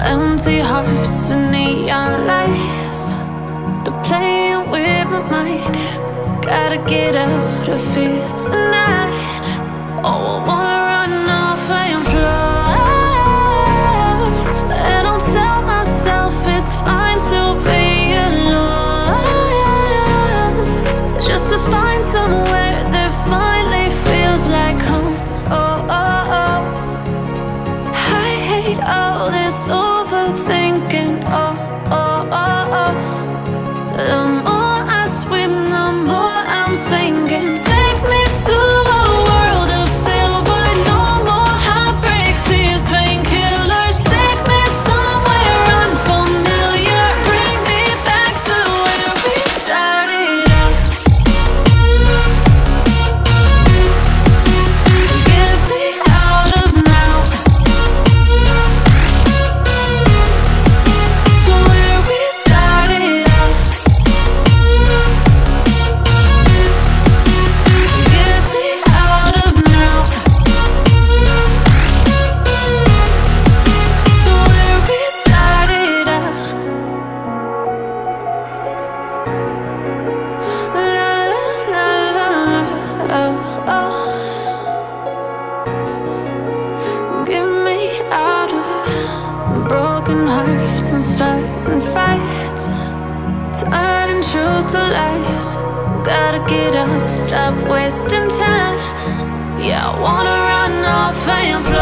Empty hearts and neon lights, they're playing with my mind. Gotta get out of here tonight. Oh, I wanna run off and fly, and I'll tell myself it's fine to be alone, just to find somewhere that finally feels like home. Oh, oh, oh. I hate all this overthinking. Oh, oh, oh, oh. The more I swim, the more I'm sinking. Take me to a world of silver. No more heartbreaks, tears, painkillers. Take me somewhere unfamiliar. Bring me back to where we started out. Get me out of now, to where we started out. Get me out of now, to where we started out. La la la la la, oh, oh. Get me out of broken hearts and starting fights, turning truth to lies. Gotta get up, stop wasting time. Yeah, I wanna run off and fly.